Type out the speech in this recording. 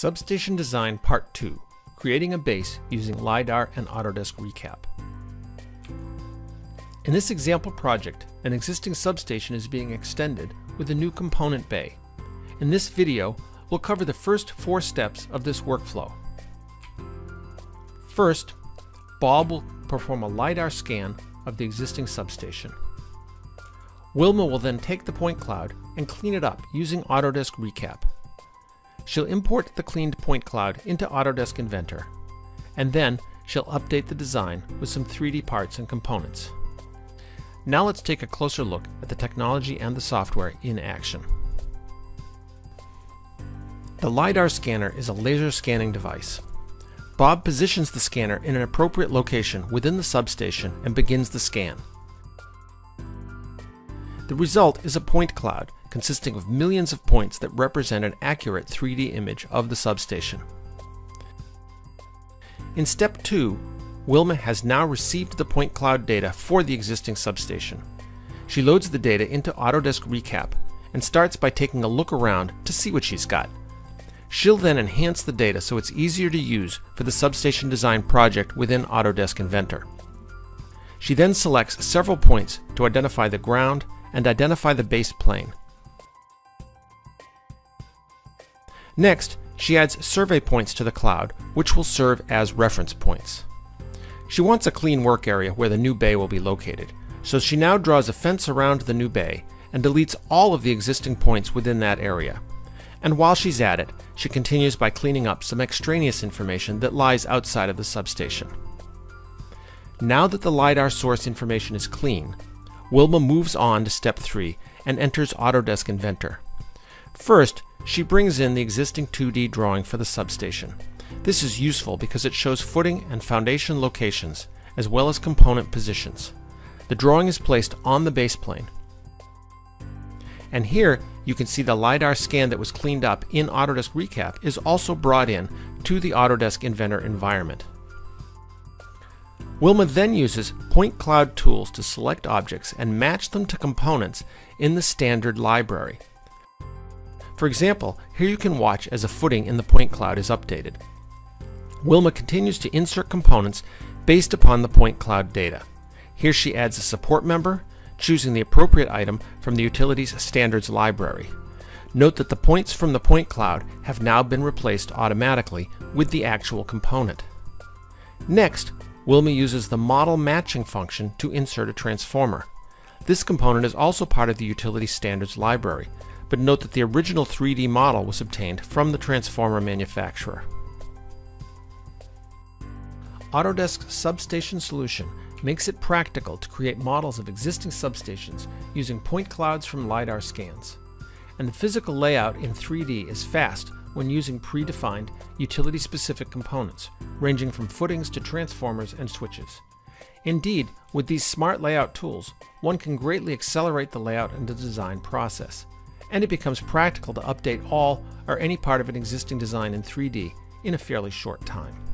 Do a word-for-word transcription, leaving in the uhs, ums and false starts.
Substation Design Part two, Creating a Base Using LiDAR and Autodesk Recap. In this example project, an existing substation is being extended with a new component bay. In this video, we'll cover the first four steps of this workflow. First, Bob will perform a LiDAR scan of the existing substation. Wilma will then take the point cloud and clean it up using Autodesk Recap. She'll import the cleaned point cloud into Autodesk Inventor, and then she'll update the design with some three D parts and components. Now let's take a closer look at the technology and the software in action. The LiDAR scanner is a laser scanning device. Bob positions the scanner in an appropriate location within the substation and begins the scan. The result is a point cloud consisting of millions of points that represent an accurate three D image of the substation. In step two, Wilma has now received the point cloud data for the existing substation. She loads the data into Autodesk Recap and starts by taking a look around to see what she's got. She'll then enhance the data so it's easier to use for the substation design project within Autodesk Inventor. She then selects several points to identify the ground and identify the base plane. Next, she adds survey points to the cloud, which will serve as reference points. She wants a clean work area where the new bay will be located, so she now draws a fence around the new bay and deletes all of the existing points within that area. And while she's at it, she continues by cleaning up some extraneous information that lies outside of the substation. Now that the LiDAR source information is clean, Wilma moves on to step three and enters Autodesk Inventor. First, she brings in the existing two D drawing for the substation. This is useful because it shows footing and foundation locations, as well as component positions. The drawing is placed on the base plane. And here, you can see the LiDAR scan that was cleaned up in Autodesk Recap is also brought in to the Autodesk Inventor environment. Wilma then uses point cloud tools to select objects and match them to components in the standard library. For example, here you can watch as a footing in the point cloud is updated. Wilma continues to insert components based upon the point cloud data. Here she adds a support member, choosing the appropriate item from the Utilities Standards library. Note that the points from the point cloud have now been replaced automatically with the actual component. Next, Wilma uses the model matching function to insert a transformer. This component is also part of the Utilities Standards library, but note that the original three D model was obtained from the transformer manufacturer. Autodesk's substation solution makes it practical to create models of existing substations using point clouds from LiDAR scans. And the physical layout in three D is fast when using predefined utility-specific components, ranging from footings to transformers and switches. Indeed, with these smart layout tools, one can greatly accelerate the layout and the design process, and it becomes practical to update all or any part of an existing design in three D in a fairly short time.